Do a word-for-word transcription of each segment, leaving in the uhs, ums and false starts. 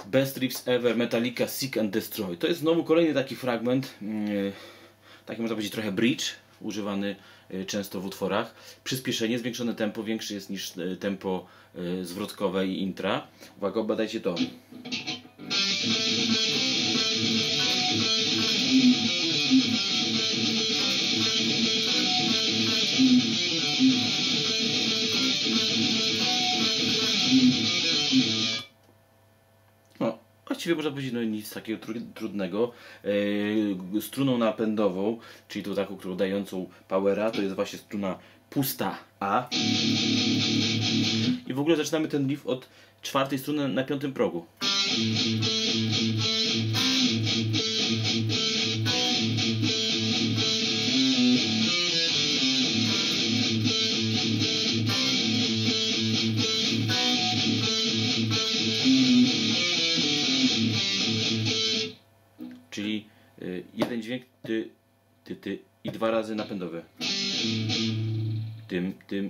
Best Riffs Ever, Metallica, Seek and Destroy. To jest znowu kolejny taki fragment, yy, taki można powiedzieć trochę bridge, używany yy, często w utworach. Przyspieszenie, zwiększone tempo, większe jest niż yy, tempo yy, zwrotkowe i intra. Uwaga, badajcie to. No, właściwie można powiedzieć, no nic takiego trudnego. Yy, struną napędową, czyli tą taką, którą dającą powera, to jest właśnie struna pusta A. I w ogóle zaczynamy ten riff od czwartej struny na piątym progu. Czyli y, jeden dźwięk ty, ty, ty i dwa razy napędowe. Tym, tym.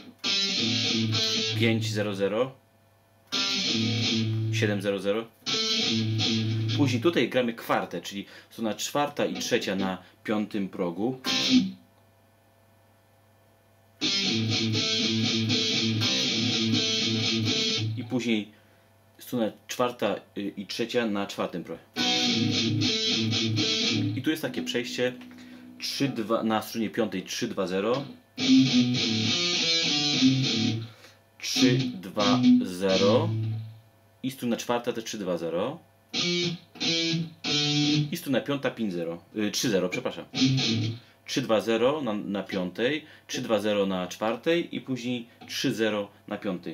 pięć zero zero. siedem zero zero. Później tutaj gramy kwartę, czyli strona czwarta i trzecia na piątym progu. I później strona czwarta i trzecia na czwartym progu. I tu jest takie przejście trzy dwa, na stronie piątej trzy dwa zero, trzy dwa zero i struna czwarta też trzy dwa zero i struna piąta pięć zero, trzy zero, przepraszam. trzy dwa zero na, na piątej, trzy dwa zero na czwartej i później trzy zero na piątej.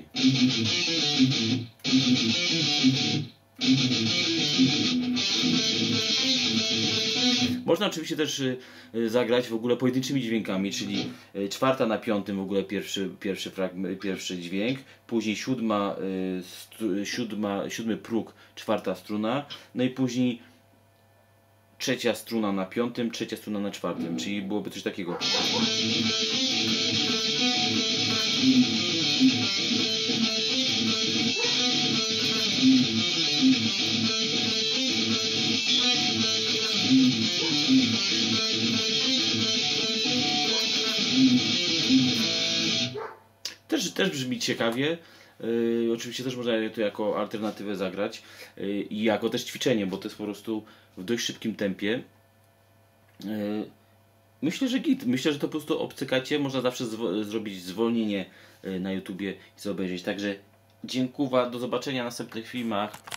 Można oczywiście też zagrać w ogóle pojedynczymi dźwiękami, czyli czwarta na piątym w ogóle pierwszy, pierwszy, fragment, pierwszy dźwięk, później siódma, siódma, siódmy próg, czwarta struna, no i później trzecia struna na piątym, trzecia struna na czwartym, czyli byłoby coś takiego. Też, też brzmi ciekawie. Yy, oczywiście też można to jako alternatywę zagrać yy, i jako też ćwiczenie, bo to jest po prostu w dość szybkim tempie. Yy, myślę, że git. Myślę, że to po prostu obcykacie. Można zawsze zwo zrobić zwolnienie yy, na YouTubie i sobie obejrzeć. Także dziękuję, do zobaczenia w następnych filmach.